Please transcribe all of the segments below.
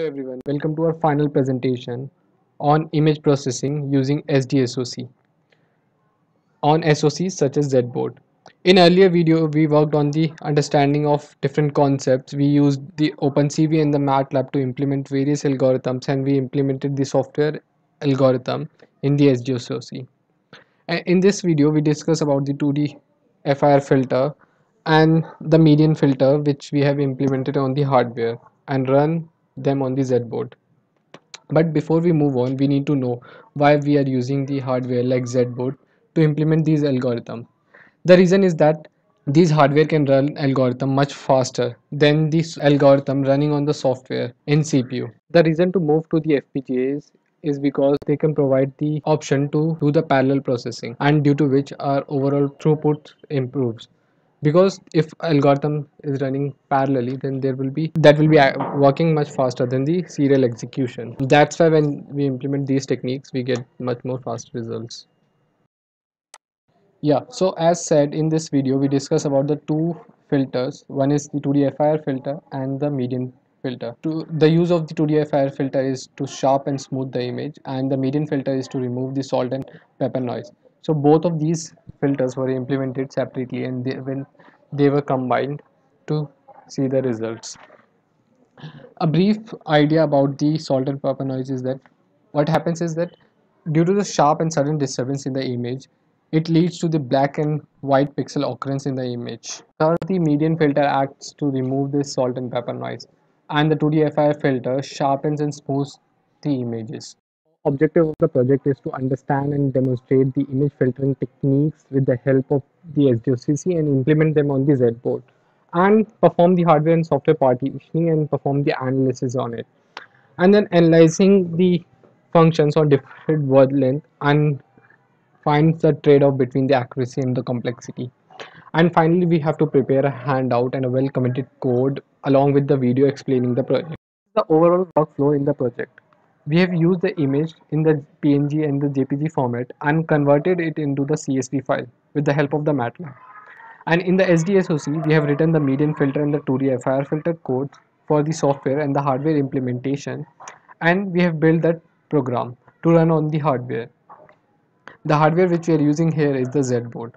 everyone, welcome to our final presentation on image processing using SDSOC on SOCs such as Zboard. In earlier video, we worked on the understanding of different concepts. We used the OpenCV and the MATLAB to implement various algorithms, and we implemented the software algorithm in the SDSOC. In this video, we discuss about the 2D FIR filter and the median filter which we have implemented on the hardware and run them on the Zboard. But before we move on, we need to know why we are using the hardware like Zboard to implement these algorithms. The reason is that these hardware can run algorithm much faster than this algorithm running on the software in CPU. The reason to move to the FPGAs is because they can provide the option to do the parallel processing, and due to which our overall throughput improves. Because if algorithm is running parallelly, then there will be that will be working much faster than the serial execution. That's why when we implement these techniques, we get much more fast results. Yeah, so as said in this video, we discuss about the two filters. One is the 2D FIR filter and the median filter. The use of the 2D FIR filter is to sharp and smooth the image, and the median filter is to remove the salt and pepper noise. So both of these filters were implemented separately, and when they were combined to see the results. A brief idea about the salt and pepper noise is that what happens is that due to the sharp and sudden disturbance in the image, it leads to the black and white pixel occurrence in the image. Thus, the median filter acts to remove this salt and pepper noise, and the 2D FIR filter sharpens and smooths the images. Objective of the project is to understand and demonstrate the image filtering techniques with the help of the SDOCC and implement them on the Zboard, and perform the hardware and software partitioning and perform the analysis on it, and then analyzing the functions on different word length and finds the trade-off between the accuracy and the complexity. And finally, we have to prepare a handout and a well committed code along with the video explaining the project. The overall workflow in the project: we have used the image in the PNG and the JPG format and converted it into the CSV file with the help of the MATLAB. And in the SDSOC, we have written the median filter and the 2D FIR filter codes for the software and the hardware implementation, and we have built that program to run on the hardware. The hardware which we are using here is the Zboard.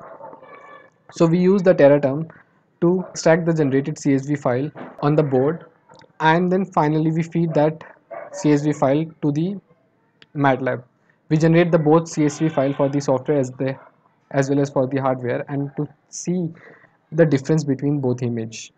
So we use the Teraterm to extract the generated CSV file on the board, and then finally we feed that CSV file to the MATLAB. We generate the both CSV file for the software as well as for the hardware, and to see the difference between both image.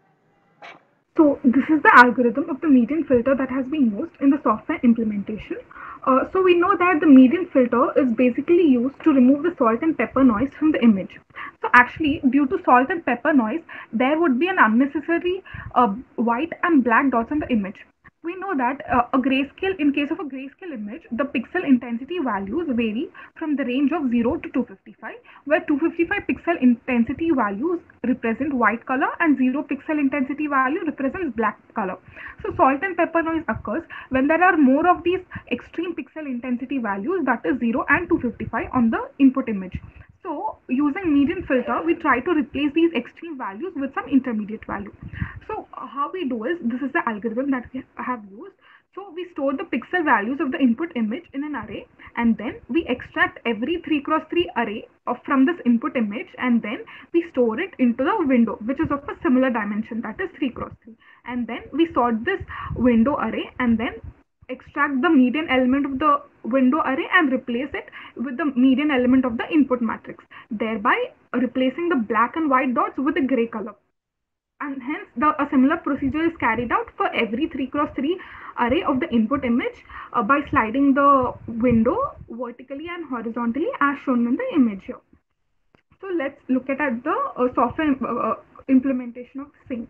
So this is the algorithm of the median filter that has been used in the software implementation. So we know that the median filter is basically used to remove the salt and pepper noise from the image. So actually, due to salt and pepper noise, there would be an unnecessary white and black dots on the image. We know that in case of a grayscale image, the pixel intensity values vary from the range of 0 to 255, where 255 pixel intensity values represent white color and 0 pixel intensity value represents black color. So salt and pepper noise occurs when there are more of these extreme pixel intensity values, that is 0 and 255 on the input image. So using median filter, we try to replace these extreme values with some intermediate value. So how we do is, this is the algorithm that we have used. So we store the pixel values of the input image in an array, and then we extract every 3x3 array from this input image, and then we store it into the window which is of a similar dimension, that is 3x3. And then we sort this window array and then extract the median element of the window array and replace it with the median element of the input matrix, thereby replacing the black and white dots with a gray color. And hence a similar procedure is carried out for every 3x3 array of the input image by sliding the window vertically and horizontally as shown in the image here. So let's look at the software implementation of same.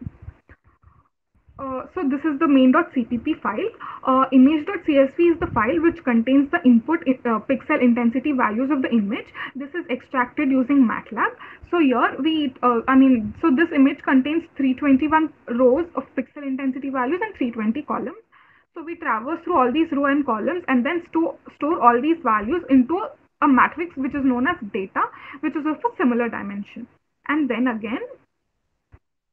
So this is the main.cpp file. Image.csv is the file which contains the input pixel intensity values of the image. This is extracted using MATLAB. So here so this image contains 321 rows of pixel intensity values and 320 columns. So we traverse through all these rows and columns and then store all these values into a matrix which is known as data, which is of a similar dimension. And then again,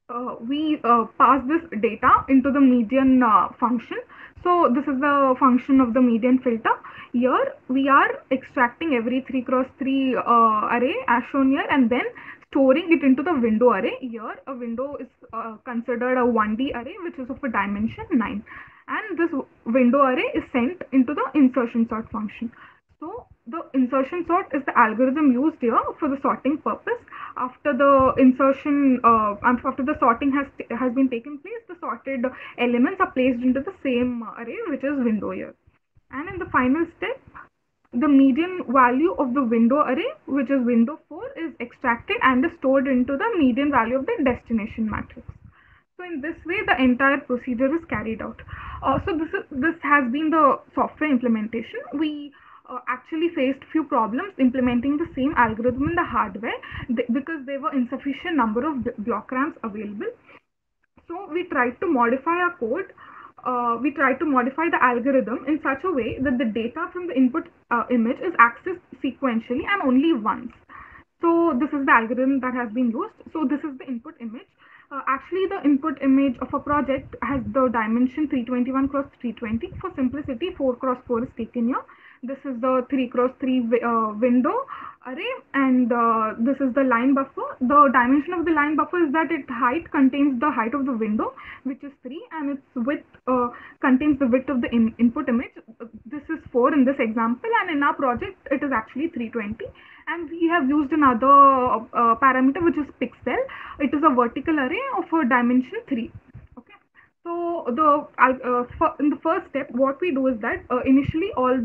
we pass this data into the median function. So this is the function of the median filter. Here we are extracting every 3 cross 3 array as shown here, and then storing it into the window array. Here a window is considered a 1D array which is of a dimension 9, and this window array is sent into the insertion sort function. So the insertion sort is the algorithm used here for the sorting purpose. After the insertion, after the sorting has been taken place, the sorted elements are placed into the same array, which is window here. And in the final step, the median value of the window array, which is window 4, is extracted and is stored into the median value of the destination matrix. So in this way, the entire procedure is carried out. So this has been the software implementation. We actually faced few problems implementing the same algorithm in the hardware because there were insufficient number of block RAMs available. So we tried to modify our code. We tried to modify the algorithm in such a way that the data from the input image is accessed sequentially and only once. So this is the algorithm that has been used. So this is the input image. Actually, the input image of a project has the dimension 321 cross 320. For simplicity, 4 cross 4 is taken here. This is the 3 cross 3 window array, and this is the line buffer. The dimension of the line buffer is that its height contains the height of the window, which is 3, and its width contains the width of the input image. This is 4 in this example, and in our project it is actually 320. And we have used another parameter, which is pixel. It is a vertical array of a dimension 3. So in the first step, what we do is that initially all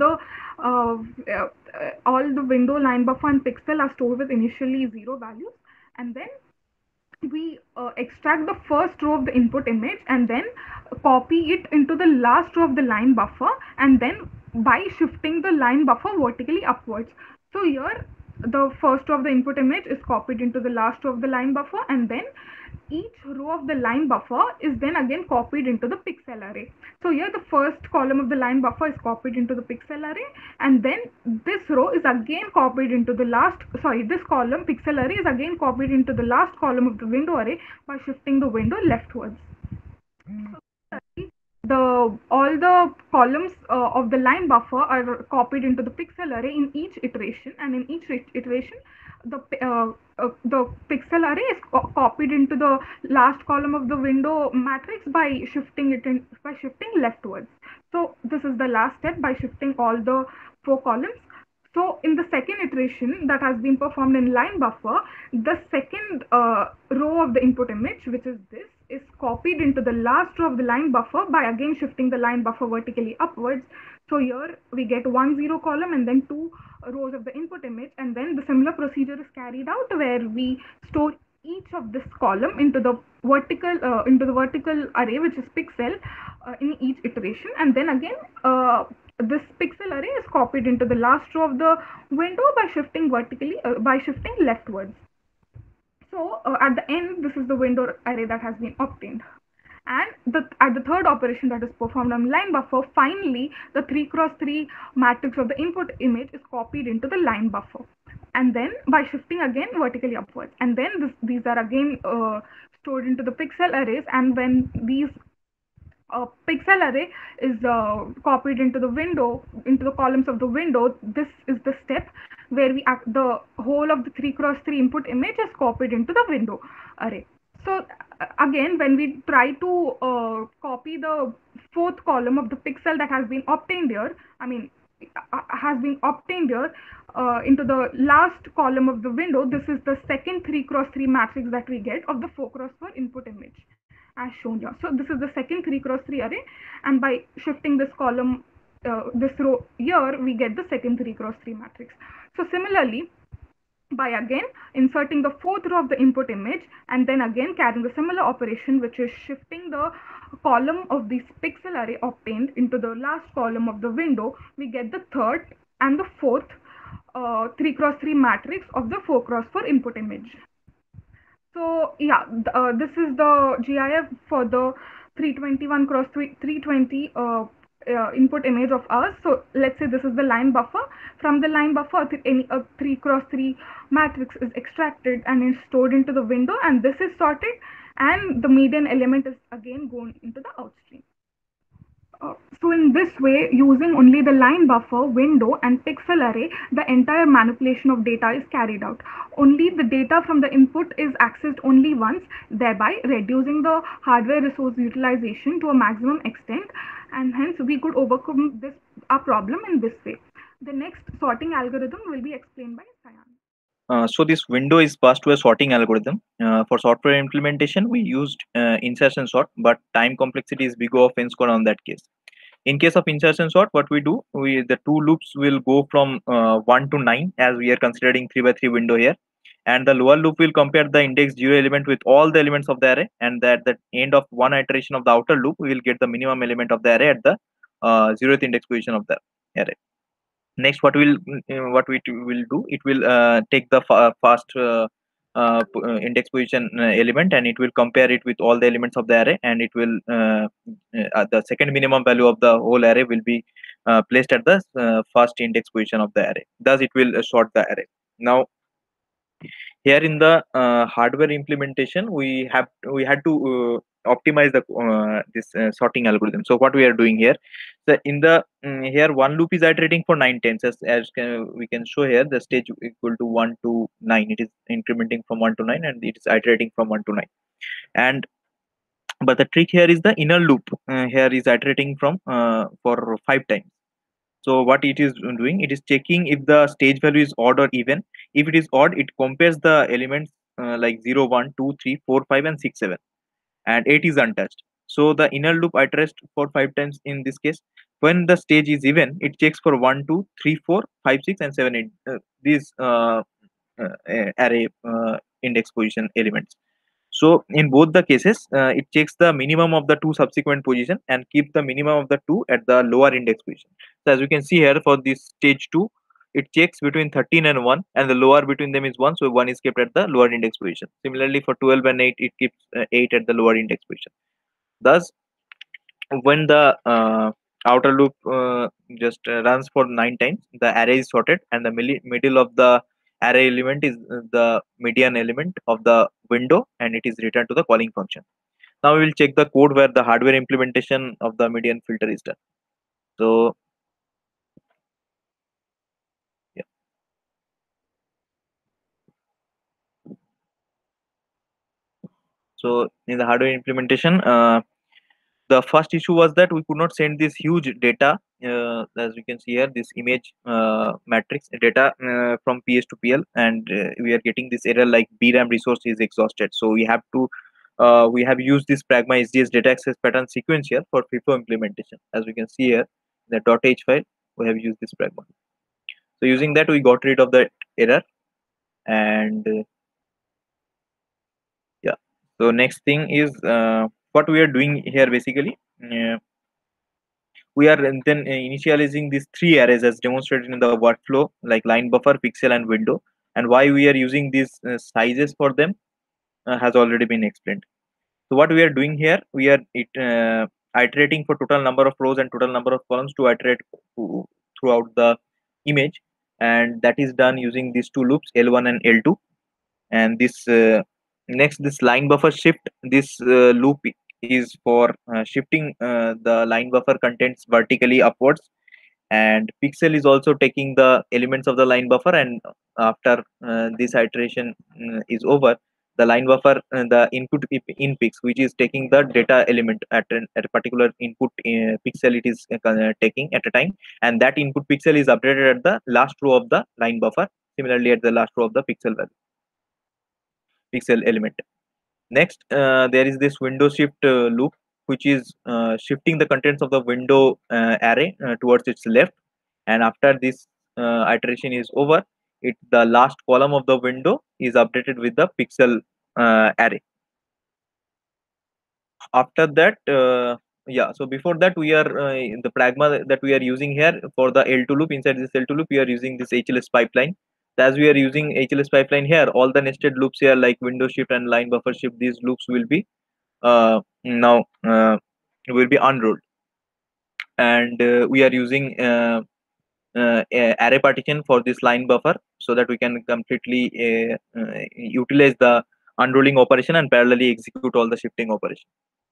the window, line buffer, and pixel are stored with initially 0 values, and then we extract the first row of the input image and then copy it into the last row of the line buffer, and then by shifting the line buffer vertically upwards. So here the first row of the input image is copied into the last row of the line buffer, and then each row of the line buffer is then again copied into the pixel array. So here the first column of the line buffer is copied into the pixel array, and then this row is again copied into the this column pixel array is again copied into the last column of the window array by shifting the window leftwards. So all the columns of the line buffer are copied into the pixel array in each iteration, and in each iteration the pixel array is copied into the last column of the window matrix by shifting leftwards. So this is the last step, by shifting all the 4 columns. So in the second iteration that has been performed in line buffer, the second row of the input image, which is this, is copied into the last row of the line buffer by again shifting the line buffer vertically upwards. So here we get 1 0 column and then 2 rows of the input image, and then the similar procedure is carried out where we store each of this column into the vertical array, which is pixel, in each iteration, and then again this pixel array is copied into the last row of the window by shifting leftwards. So at the end, this is the window array that has been obtained. And at the third operation that is performed on line buffer, finally the 3 cross 3 matrix of the input image is copied into the line buffer, and then by shifting again vertically upwards, and then these are again stored into the pixel arrays, and when these pixel array is copied into the columns of the window, this is the step where the whole of the 3 cross 3 input image is copied into the window array. So again, when we try to copy the 4th column of the pixel that has been obtained here, into the last column of the window, this is the second 3 cross 3 matrix that we get of the 4 cross 4 input image as shown here. So this is the second 3 cross 3 array, and by shifting this column, this row here, we get the second 3 cross 3 matrix. So similarly, by again inserting the 4th row of the input image and then again carrying the similar operation, which is shifting the column of this pixel array obtained into the last column of the window, we get the third and the fourth 3 cross 3 matrix of the 4 cross 4 input image. So yeah, this is the GIF for the 321 cross 320 input image of ours. So let's say this is the line buffer. From the line buffer, a 3 cross 3 matrix is extracted and is stored into the window, and this is sorted, and the median element is again going into the outstream. So in this way, using only the line buffer, window and pixel array, the entire manipulation of data is carried out. Only the data from the input is accessed only once, thereby reducing the hardware resource utilization to a maximum extent, and hence we could overcome this problem in this way. The next sorting algorithm will be explained by Sayan. So this window is passed to a sorting algorithm. For software implementation, we used insertion sort, but time complexity is big of n square on that case. In case of insertion sort, what we do, the two loops will go from 1 to 9, as we are considering 3 by 3 window here, and the lower loop will compare the index 0 element with all the elements of the array, and at the end of one iteration of the outer loop, we will get the minimum element of the array at the 0th index position of the array. Next, what will do, it will take the fast index position element, and it will compare it with all the elements of the array, and it will the second minimum value of the whole array will be placed at the first index position of the array. Thus it will sort the array. Now here in the hardware implementation, we had to optimize the this sorting algorithm. So what we are doing here, so in the here one loop is iterating for 9 times, we can show here the stage equal to 1 to 9. It is incrementing from 1 to 9, and it is iterating from 1 to 9. And but the trick here is the inner loop here is iterating from for 5 times. So what it is doing, it is checking if the stage value is odd or even. If it is odd, it compares the elements like 0, 1, 2, 3, 4, 5, and 6, 7, and 8 is untouched. So the inner loop iterates for 5 times in this case. When the stage is even, it checks for 1, 2, 3, 4, 5, 6, and 7, 8. These array index position elements. So in both the cases, it checks the minimum of the two subsequent position and keep the minimum of the two at the lower index position. So as you can see here for this stage 2, it checks between 13 and 1, and the lower between them is 1, so 1 is kept at the lower index position. Similarly for 12 and 8, it keeps 8 at the lower index position. Thus, when the outer loop just runs for 9 times, the array is sorted, and the middle of the array element is the median element of the window, and it is returned to the calling function. Now we will check the code where the hardware implementation of the median filter is done. So yeah. So in the hardware implementation, the first issue was that we could not send this huge data, as you can see here, this image matrix data from PS to PL, and we are getting this error like BRAM resource is exhausted. So we have to we have used this Pragma SDS data access pattern sequence here for FIFO implementation. As we can see here, the .h file, we have used this Pragma. So using that, we got rid of that error, and yeah. So next thing is what we are doing here basically. We are then initializing these 3 arrays as demonstrated in the workflow, like line buffer, pixel, and window. And why we are using these sizes for them has already been explained. So what we are doing here, we are iterating for total number of rows and total number of columns to iterate throughout the image, and that is done using these two loops, L1 and L2. And this next, this line buffer shift, this loop is for shifting the line buffer contents vertically upwards, and pixel is also taking the elements of the line buffer, and after this iteration is over, the line buffer, the input in pix, which is taking the data element at a particular input pixel, it is taking at a time, and that input pixel is updated at the last row of the line buffer, similarly at the last row of the pixel value, pixel element. Next, there is this window shift loop, which is shifting the contents of the window array towards its left, and after this iteration is over, the last column of the window is updated with the pixel array. After that, yeah, so before that, we are the Pragma that we are using here for the L2 loop. Inside this L2 loop, we are using this HLS pipeline. As we are using HLS pipeline here, all the nested loops here like window shift and line buffer shift, these loops will be now will be unrolled, and we are using array partition for this line buffer, so that we can completely utilize the unrolling operation and parallelly execute all the shifting operation.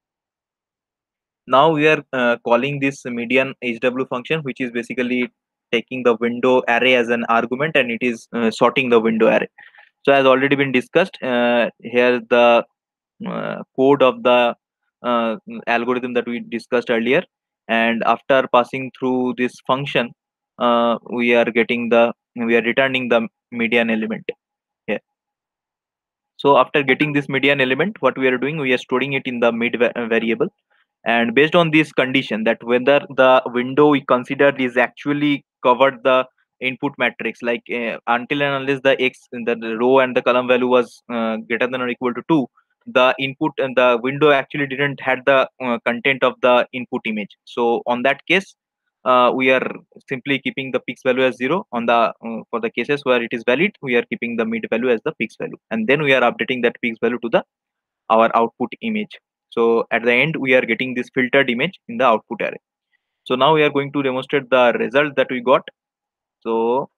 Now we are calling this median HW function, which is basically taking the window array as an argument, and it is sorting the window array. So as already been discussed, here the code of the algorithm that we discussed earlier, and after passing through this function, we are returning the median element here. So after getting this median element, what we are doing, we are storing it in the mid variable, and based on this condition that whether the window we considered is actually covered the input matrix, like until and unless the x in the row and the column value was greater than or equal to 2, the input and the window actually didn't had the content of the input image. So on that case, we are simply keeping the pix value as 0. On the for the cases where it is valid, we are keeping the mid value as the pix value, and then we are updating that pix value to the our output image. So at the end, we are getting this filtered image in the output array. So now we are going to demonstrate the result that we got. So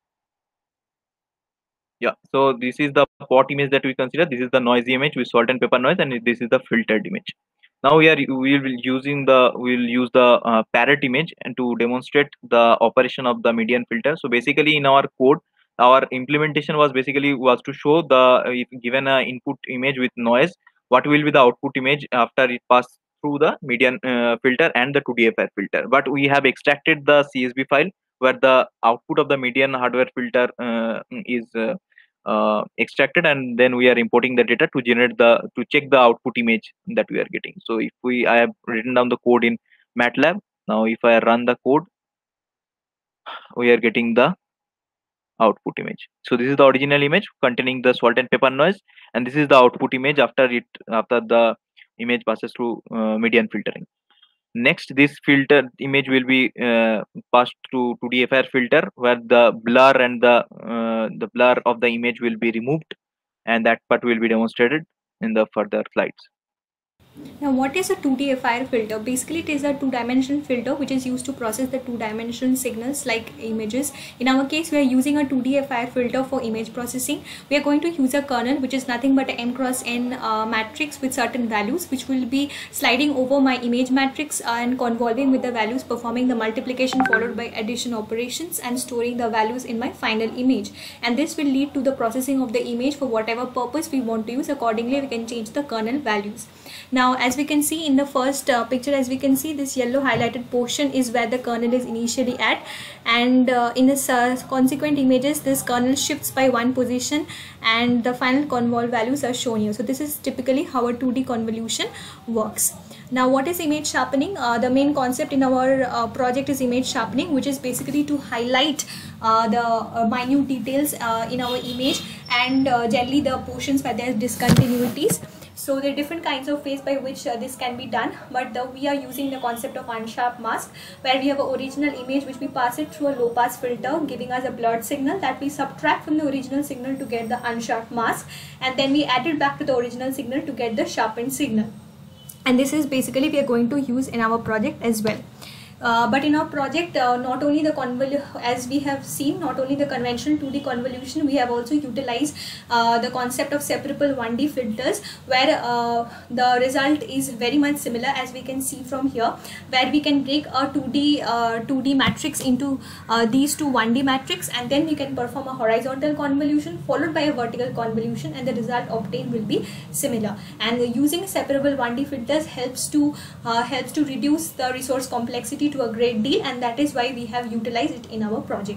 yeah, so this is the pot image that we consider. This is the noisy image with salt and pepper noise, and this is the filtered image. Now we will use the parrot image and to demonstrate the operation of the median filter. So basically in our code, our implementation was to show the if given a input image with noise, what will be the output image after it passes through the median filter and the 2D-FIR filter. But we have extracted the CSV file where the output of the median hardware filter is extracted, and then we are importing the data to check the output image that we are getting. So if I have written down the code in MATLAB. Now if I run the code, we are getting the output image. So this is the original image containing the salt and pepper noise, and this is the output image after the image passes through median filtering. Next, this filter image will be passed to 2D-FIR filter, where the blur and the blur of the image will be removed, and that part will be demonstrated in the further slides. Now, what is a 2D-FIR filter? Basically, it is a two-dimensional filter which is used to process the two-dimensional signals like images. In our case, we are using a 2D-FIR filter for image processing. We are going to use a kernel which is nothing but an m cross n matrix with certain values, which will be sliding over my image matrix and convolving with the values, performing the multiplication followed by addition operations and storing the values in my final image. And this will lead to the processing of the image for whatever purpose we want to use. Accordingly, we can change the kernel values. Now, as we can see in the first picture, as we can see, this yellow highlighted portion is where the kernel is initially at, and in the consequent images, this kernel shifts by one position and the final convol values are shown here. So this is typically how a 2D convolution works. Now, what is image sharpening? The main concept in our project is image sharpening, which is basically to highlight the minute details in our image and generally the portions where there are discontinuities. So there are different kinds of ways by which this can be done, but we are using the concept of unsharp mask, where we have an original image which we pass it through a low pass filter, giving us a blurred signal that we subtract from the original signal to get the unsharp mask, and then we add it back to the original signal to get the sharpened signal. And this is basically we are going to use in our project as well. But in our project, not only the as we have seen, not only the conventional 2D convolution, we have also utilized the concept of separable 1D filters, where the result is very much similar, as we can see from here, where we can break a 2D matrix into these two 1D matrix, and then we can perform a horizontal convolution followed by a vertical convolution, and the result obtained will be similar. And using separable 1D filters helps to reduce the resource complexity to a great deal, and that is why we have utilized it in our project.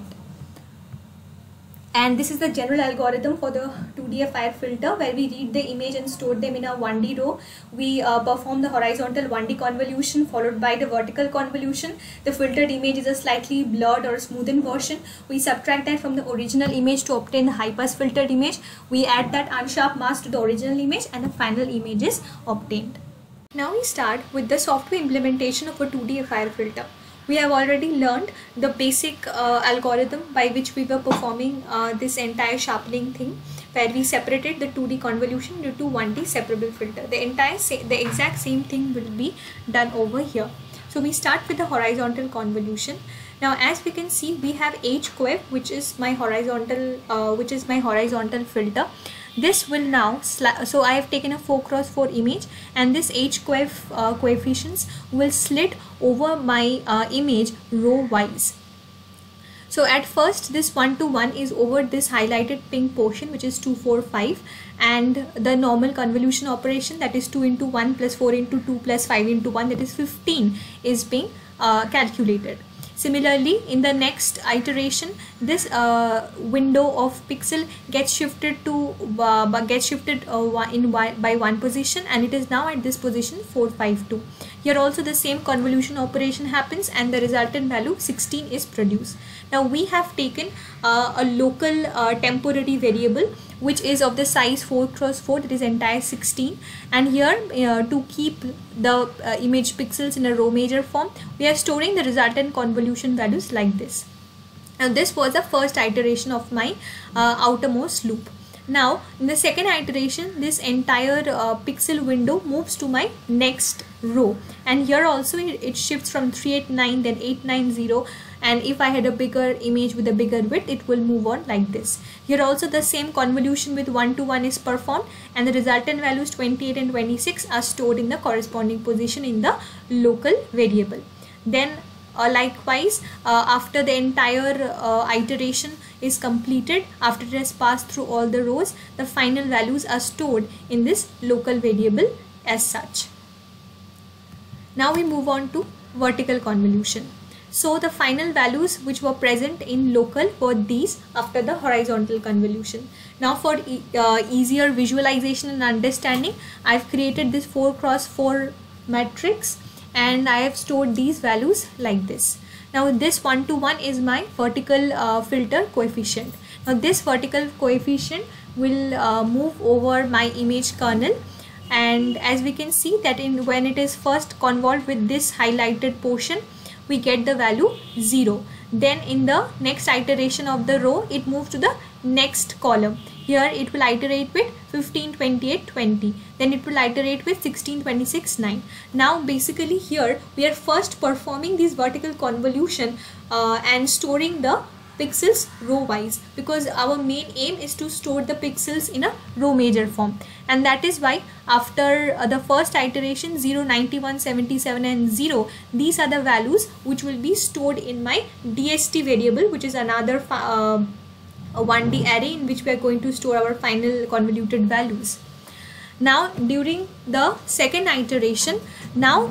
And this is the general algorithm for the 2D-FIR filter, where we read the image and store them in a 1D row. We perform the horizontal 1D convolution followed by the vertical convolution. The filtered image is a slightly blurred or smoothened version. We subtract that from the original image to obtain the high-pass filtered image. We add that unsharp mask to the original image, and the final image is obtained. Now we start with the software implementation of a 2D-FIR filter. We have already learned the basic algorithm by which we were performing this entire sharpening thing, where we separated the 2D convolution into 1D separable filter. The exact same thing will be done over here. So we start with the horizontal convolution. Now, as we can see, we have H-Quev, which is my horizontal filter. this will now so I have taken a 4x4 image, and this coefficients will slit over my image row wise. So at first this 1 to 1 is over this highlighted pink portion, which is 2, 4, 5, and the normal convolution operation, that is 2 into 1 plus 4 into 2 plus 5 into 1, that is 15, is being calculated. Similarly, in the next iteration, this window of pixel gets shifted to by one position, and it is now at this position 4, 5, 2. Here also the same convolution operation happens, and the resultant value 16 is produced. Now we have taken a local temporary variable which is of the size 4x4, that is entire 16, and here to keep the image pixels in a row major form, we are storing the resultant convolution values like this. Now this was the first iteration of my outermost loop. Now in the second iteration, this entire pixel window moves to my next row, and here also it shifts from 389 then 890, and if I had a bigger image with a bigger width, it will move on like this. Here also the same convolution with 1 to 1 is performed, and the resultant values 28 and 26 are stored in the corresponding position in the local variable. Then likewise, after the entire iteration is completed, after it has passed through all the rows, the final values are stored in this local variable as such. Now we move on to vertical convolution. So the final values which were present in local were these after the horizontal convolution. Now for easier visualization and understanding, I've created this 4x4 matrix, and I have stored these values like this. Now this 1 to 1 is my vertical filter coefficient. Now this vertical coefficient will move over my image kernel, and as we can see that when it is first convolved with this highlighted portion, we get the value 0. Then in the next iteration of the row, it moves to the next column. Here it will iterate with 15, 28, 20. Then it will iterate with 16, 26, 9. Now basically here we are first performing this vertical convolution and storing the pixels row wise, because our main aim is to store the pixels in a row major form, and that is why after the first iteration 0, 91, 77 and 0, these are the values which will be stored in my DST variable, which is another a 1D array in which we are going to store our final convoluted values. Now during the second iteration, now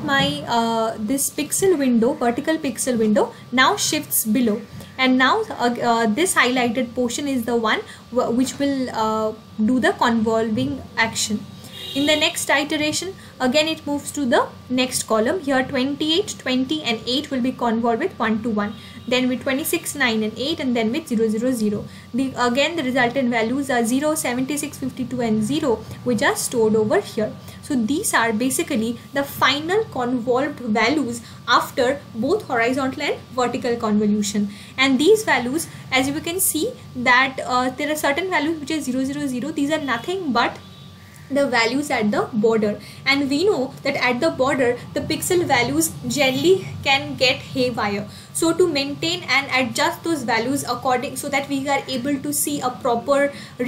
my this pixel window, vertical pixel window, now shifts below, and now this highlighted portion is the one which will do the convolving action. In the next iteration, again it moves to the next column. Here 28, 20 and 8 will be convolved with 1 to 1. Then with 26, 9 and 8, and then with 0, 0, 0. Again the resultant values are 0, 76, 52 and 0, which are stored over here. So these are basically the final convolved values after both horizontal and vertical convolution. And these values, as you can see that there are certain values which are 0, 0, 0. These are nothing but the values at the border, and we know that at the border the pixel values generally can get haywire. So to maintain and adjust those values according, so that we are able to see a proper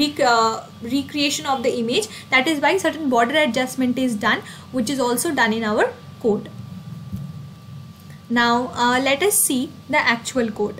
recreation of the image, that is why certain border adjustment is done, which is also done in our code. Now let us see the actual code.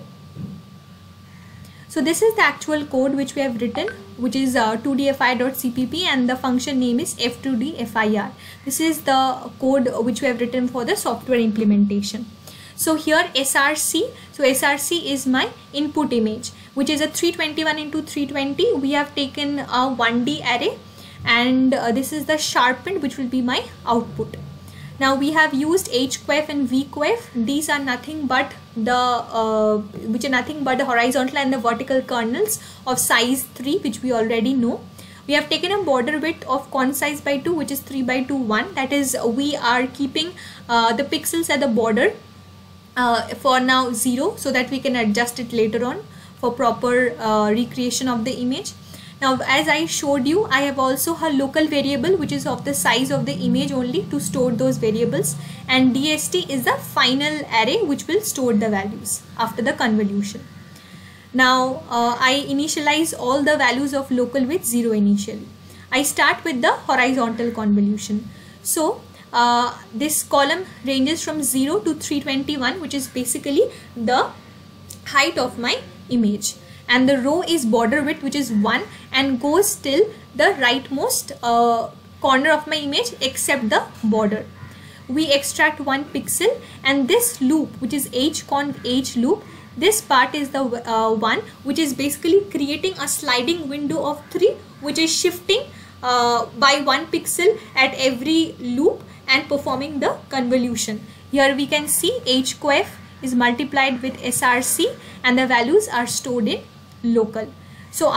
So this is the actual code which we have written, which is 2dfi.cpp, and the function name is f2dfir. This is the code which we have written for the software implementation. So here src, so src is my input image, which is a 321 into 320. We have taken a 1D array, and this is the sharpened, which will be my output. Now we have used hquef and vquef. These are nothing but the horizontal and the vertical kernels of size 3, which we already know. We have taken a border width of concise by 2, which is 3 by 2, 1. That is, we are keeping the pixels at the border for now 0, so that we can adjust it later on for proper recreation of the image. Now as I showed you, I have also a local variable which is of the size of the image only to store those variables, and DST is the final array which will store the values after the convolution. Now I initialize all the values of local with 0 initially. I start with the horizontal convolution. So this column ranges from 0 to 321, which is basically the height of my image, and the row is border width, which is 1 and goes till the rightmost corner of my image except the border. We extract 1 pixel, and this loop, which is h loop, this part is the one which is basically creating a sliding window of 3, which is shifting by 1 pixel at every loop and performing the convolution. Here we can see h_coef is multiplied with src and the values are stored in local. So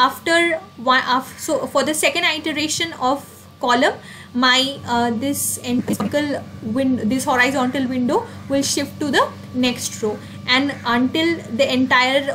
for the second iteration of column, my this horizontal window will shift to the next row, and until the entire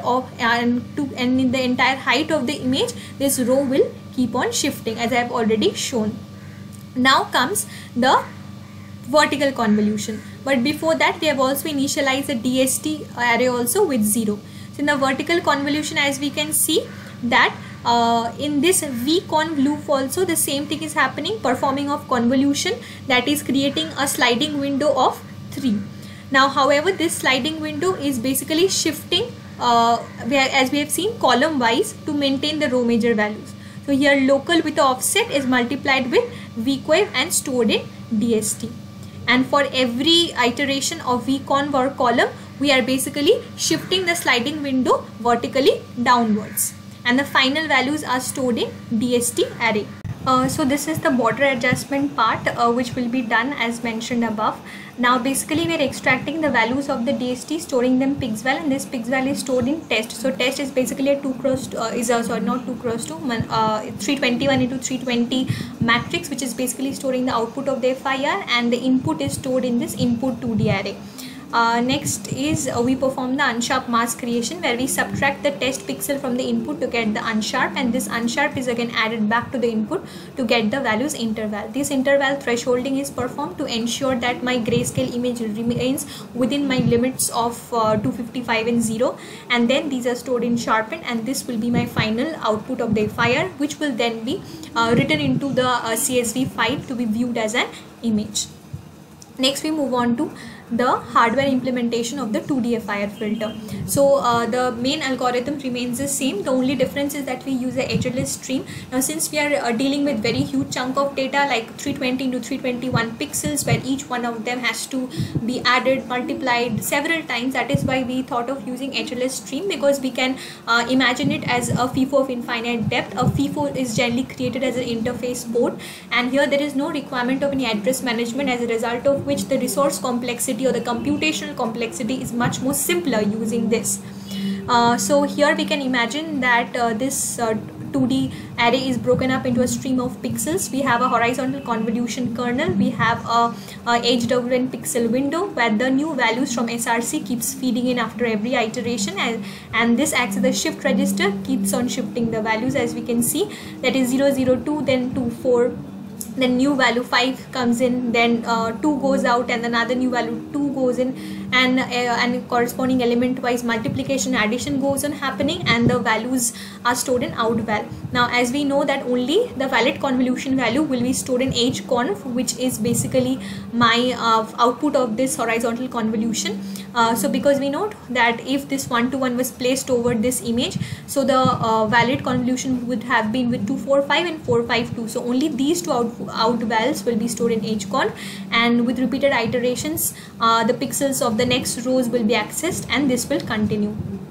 in the entire height of the image, this row will keep on shifting, as I have already shown. Now comes the vertical convolution, but before that we have also initialized the DST array also with 0. So in the vertical convolution, as we can see that in this vconv loop also the same thing is happening, performing of convolution, that is creating a sliding window of 3. Now however, this sliding window is basically shifting as we have seen column wise to maintain the row major values. So here local with the offset is multiplied with vcoef and stored in DST. And for every iteration of vconv or column, we are basically shifting the sliding window vertically downwards, and the final values are stored in DST array. So this is the border adjustment part which will be done as mentioned above. Now basically we are extracting the values of the DST, storing them pixval, and this pixval is stored in test. So test is basically a 321 into 320 matrix, which is basically storing the output of the FIR, and the input is stored in this input 2D array. Next is we perform the unsharp mask creation, where we subtract the test pixel from the input to get the unsharp, and this unsharp is again added back to the input to get the values interval. This interval thresholding is performed to ensure that my grayscale image remains within my limits of 255 and 0, and then these are stored in sharpen, and this will be my final output of the FIR, which will then be written into the CSV file to be viewed as an image. Next we move on to the hardware implementation of the 2D FIR filter. So the main algorithm remains the same. The only difference is that we use a HLS stream. Now since we are dealing with very huge chunk of data like 320 into 321 pixels, where each one of them has to be added, multiplied several times, that is why we thought of using HLS stream, because we can imagine it as a FIFO of infinite depth. A FIFO is generally created as an interface board, and here there is no requirement of any address management, as a result of which the resource complexity or the computational complexity is much more simpler using this. So here we can imagine that this 2D array is broken up into a stream of pixels. We have a horizontal convolution kernel, we have a HWN pixel window where the new values from SRC keeps feeding in after every iteration, and this acts as a shift register, keeps on shifting the values, as we can see, that is 002, then 24, then new value 5 comes in, then 2 goes out, and another new value 2 goes in, and corresponding element wise multiplication, addition goes on happening, and the values are stored in outval. Now as we know that only the valid convolution value will be stored in hconv, which is basically my output of this horizontal convolution. So because we know that if this 1-to-1 was placed over this image, so the valid convolution would have been with 245 and 452. So only these two outvals will be stored in hconv, and with repeated iterations the pixels of the next rows will be accessed, and this will continue.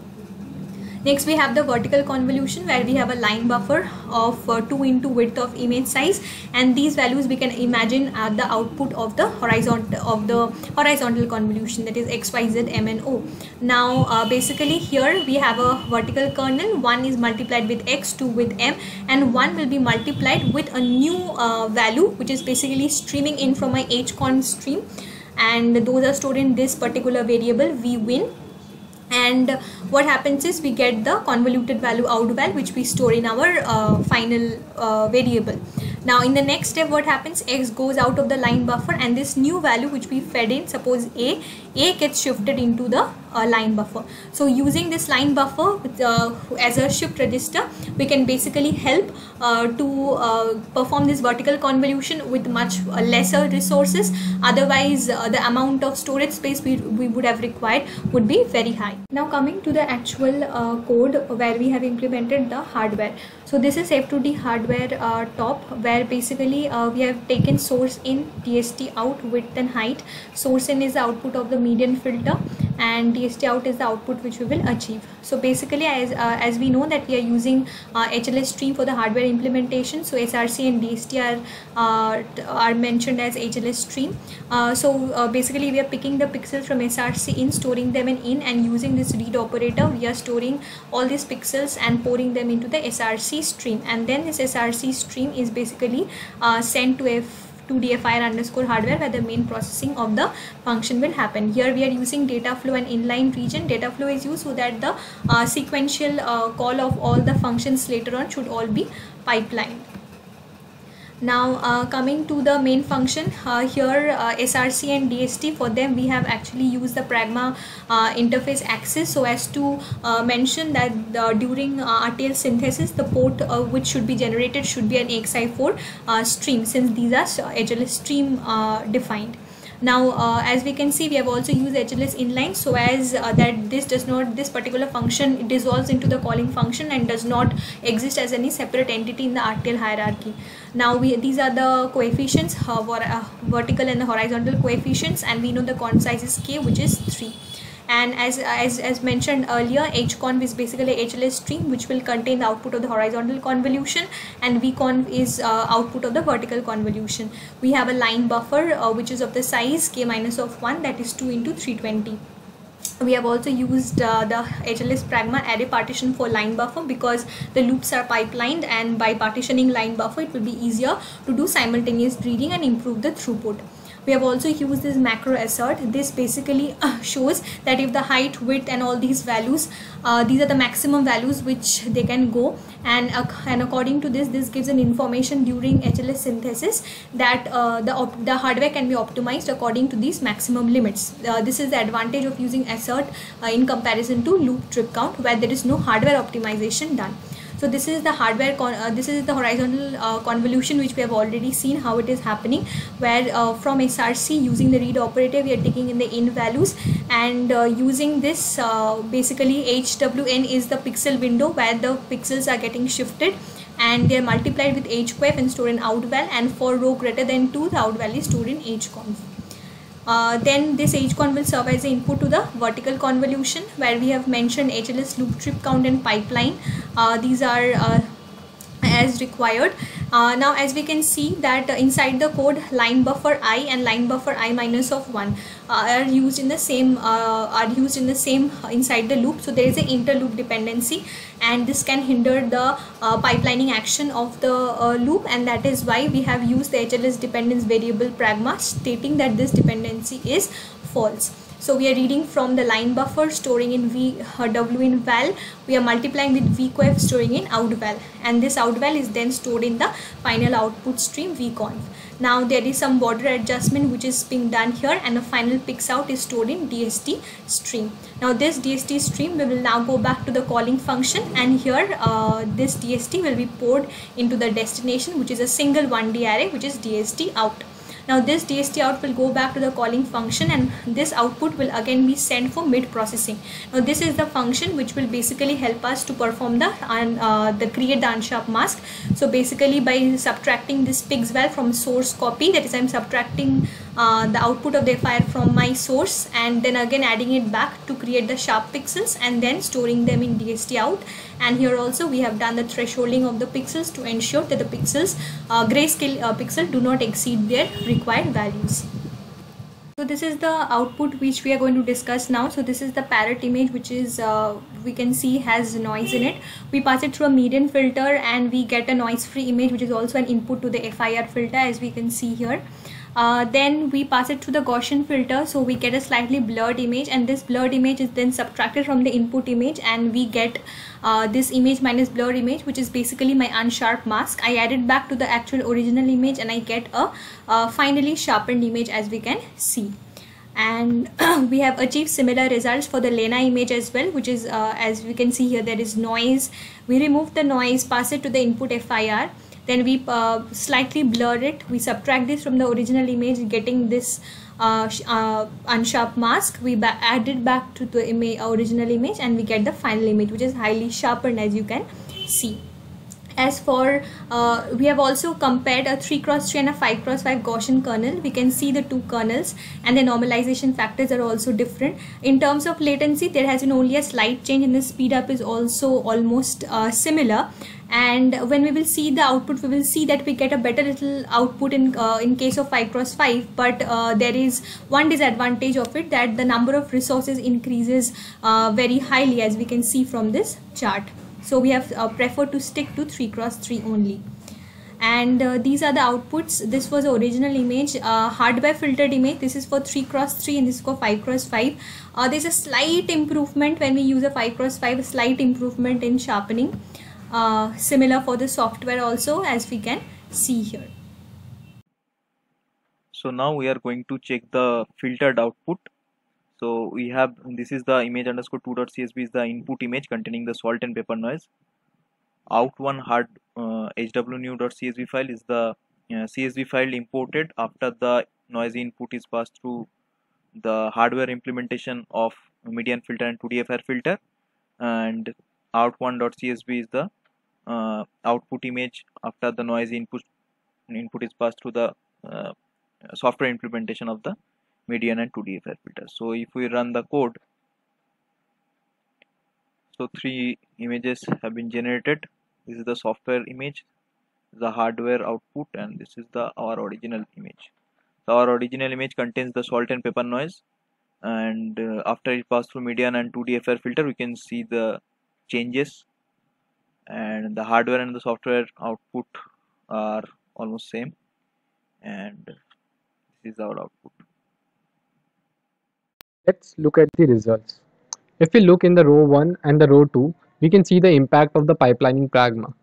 Next we have the vertical convolution, where we have a line buffer of 2 into width of image size, and these values we can imagine are the output of the horizontal convolution, that is x, y, z, m and o. Now basically here we have a vertical kernel, 1 is multiplied with x, 2 with m, and 1 will be multiplied with a new value which is basically streaming in from my hconv stream, and those are stored in this particular variable vwin. And what happens is we get the convoluted value outval, which we store in our final variable. Now in the next step what happens, x goes out of the line buffer, and this new value which we fed in, suppose a, A gets shifted into the line buffer. So using this line buffer as a shift register, we can basically help to perform this vertical convolution with much lesser resources. Otherwise the amount of storage space we would have required would be very high. Now coming to the actual code where we have implemented the hardware. So this is F2D hardware top, where basically we have taken source in, DST out, width and height. Source in is the output of the median filter, and DST out is the output which we will achieve. So basically as we know that we are using HLS stream for the hardware implementation, so SRC and DST are mentioned as HLS stream. So basically we are picking the pixels from SRC in, storing them in, and using this read operator we are storing all these pixels and pouring them into the SRC stream, and then this SRC stream is basically sent to F2DFIR underscore hardware, where the main processing of the function will happen. Here we are using data flow and inline region. Data flow is used so that the sequential call of all the functions later on should all be pipelined. Now coming to the main function, here SRC and DST, for them we have actually used the Pragma interface access so as to mention that during RTL synthesis the port which should be generated should be an AXI4 stream, since these are HLS stream defined. Now as we can see, we have also used HLS inline so as that this particular function dissolves into the calling function and does not exist as any separate entity in the RTL hierarchy. Now these are the coefficients, vertical and the horizontal coefficients, and we know the conv size is k, which is 3. And as mentioned earlier, hconv is basically HLS stream which will contain the output of the horizontal convolution, and vconv is output of the vertical convolution. We have a line buffer which is of the size k minus of 1, that is 2 into 320. We have also used the HLS Pragma array partition for line buffer because the loops are pipelined, and by partitioning line buffer it will be easier to do simultaneous reading and improve the throughput. We have also used this macro assert. This basically shows that if the height, width and all these values, these are the maximum values which they can go, and according to this gives an information during HLS synthesis that the hardware can be optimized according to these maximum limits. This is the advantage of using assert in comparison to loop trip count, where there is no hardware optimization done. So this is the hardware, this is the horizontal convolution which we have already seen how it is happening, where from SRC using the read operator we are taking in the in values, and using this basically HWN is the pixel window where the pixels are getting shifted, and they are multiplied with hquef and stored in outval, and for row greater than 2 the outval is stored in hconv. Then this hconv will serve as the input to the vertical convolution, where we have mentioned HLS loop trip count and pipeline. These are as required. Now as we can see that inside the code, line buffer I and line buffer I minus of 1 are used in the same inside the loop. So there is an interloop dependency, and this can hinder the pipelining action of the loop, and that is why we have used the HLS dependence variable Pragma, stating that this dependency is false. So we are reading from the line buffer, storing in w in val, we are multiplying with vquef, storing in outval, and this outval is then stored in the final output stream vconv. Now there is some border adjustment which is being done here, and the final pix out is stored in DST stream. Now this DST stream, we will now go back to the calling function, and here this DST will be poured into the destination, which is a single 1D array, which is DST out. Now this DST out will go back to the calling function, and this output will again be sent for mid processing. Now this is the function which will basically help us to perform the create the unsharp mask. So basically by subtracting this pixval from source copy, that is I am subtracting the output of the FIR from my source, and then again adding it back to create the sharp pixels, and then storing them in DST out. And here also we have done the thresholding of the pixels to ensure that the pixels grayscale pixel do not exceed their required values. So this is the output which we are going to discuss now. So this is the parrot image, which is we can see has noise in it. We pass it through a median filter and we get a noise free image, which is also an input to the FIR filter, as we can see here. Then we pass it through the Gaussian filter, so we get a slightly blurred image, and this blurred image is then subtracted from the input image, and we get this image minus blurred image, which is basically my unsharp mask. I add it back to the actual original image and I get a finally sharpened image, as we can see. and we have achieved similar results for the Lena image as well, which is as we can see here, there is noise. We remove the noise, pass it to the input FIR, then we slightly blur it, we subtract this from the original image, getting this unsharp mask. We add it back to the original image, and we get the final image, which is highly sharpened, as you can see. As for we have also compared a 3x3 and a 5x5 Gaussian kernel. We can see the two kernels, and the normalization factors are also different. In terms of latency, there has been only a slight change, and the speed up is also almost similar. And when we will see the output, we will see that we get a better little output in case of 5x5, but there is one disadvantage of it, that the number of resources increases very highly, as we can see from this chart. So we have preferred to stick to 3x3 only. And these are the outputs. This was the original image, hardware filtered image. This is for 3x3 and this is for 5x5. There's a slight improvement when we use a 5x5, a slight improvement in sharpening. Similar for the software also, as we can see here. So now we are going to check the filtered output. So we have, this is the image underscore 2.csv is the input image containing the salt and pepper noise. Out1 hard hwnew.csv file is the CSV file imported after the noisy input is passed through the hardware implementation of median filter and 2D-FIR filter, and out1.csv is the output image after the noisy input is passed through the software implementation of the median and 2D-FIR filter. So if we run the code, so 3 images have been generated. This is the software image, the hardware output, and this is our original image. So our original image contains the salt and pepper noise, and after it passed through median and 2D-FIR filter, we can see the changes, and the hardware and the software output are almost same, and this is our output. Let's look at the results. If we look in the row 1 and the row 2, we can see the impact of the pipelining pragma.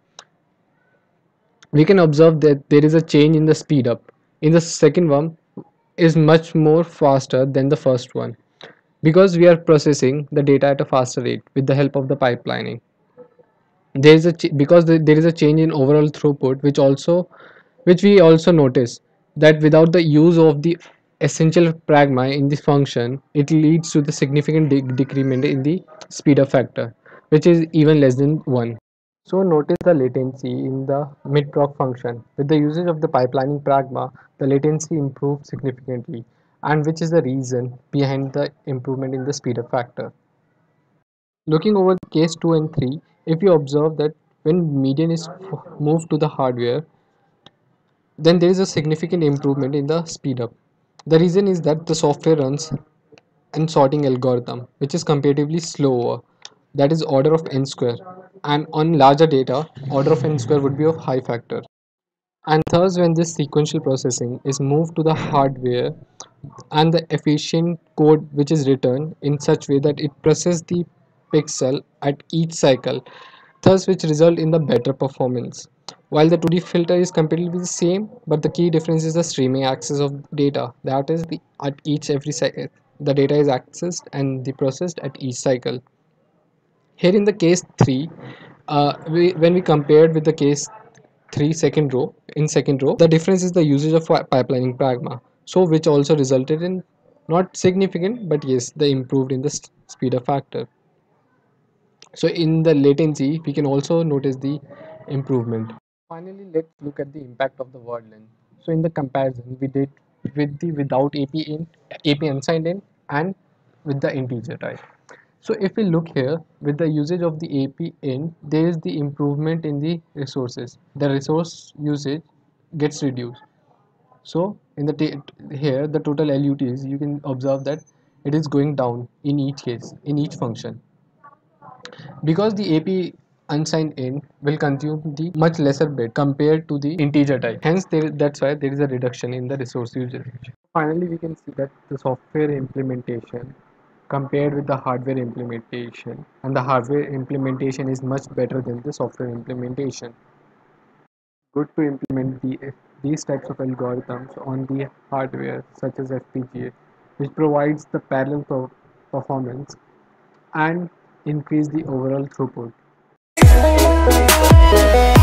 We can observe that there is a change in the speed up. In the second one is much more faster than the first one, because we are processing the data at a faster rate with the help of the pipelining. There is there is a change in overall throughput, which we also notice that without the use of the essential pragma in this function, it leads to the significant decrement in the speed up factor, which is even less than 1. So notice the latency in the mid-proc function. With the usage of the pipelining pragma, the latency improved significantly, and which is the reason behind the improvement in the speed up factor. Looking over case 2 and 3, if you observe that when median is moved to the hardware, then there is a significant improvement in the speed up. The reason is that the software runs an sorting algorithm, which is comparatively slower, that is order of n square, and on larger data, order of n square would be of high factor. And thus, when this sequential processing is moved to the hardware, and the efficient code which is written in such way that it processes the pixel at each cycle, thus which result in the better performance. While the 2D filter is completely the same, but the key difference is the streaming access of data. That is, at every cycle, the data is accessed and the processed at each cycle. Here in the case 3, when we compared with the case 3 second row, the difference is the usage of pipelining pragma, so which also resulted in not significant, but yes, the improved in the speed up factor. So in the latency, we can also notice the improvement. Finally, let's look at the impact of the word length. So in the comparison, we did with the without AP unsigned in, and with the integer type. So if we look here, with the usage of the AP in, there is the improvement in the resources. The resource usage gets reduced. So in the here, the total LUTs, you can observe that it is going down in each case, in each function, because the AP unsigned in will consume the much lesser bit compared to the integer type. Hence, that's why there is a reduction in the resource usage. Finally, we can see that the software implementation compared with the hardware implementation, and the hardware implementation is much better than the software implementation. Good to implement these types of algorithms on the hardware such as FPGA, which provides the parallel performance and increase the overall throughput.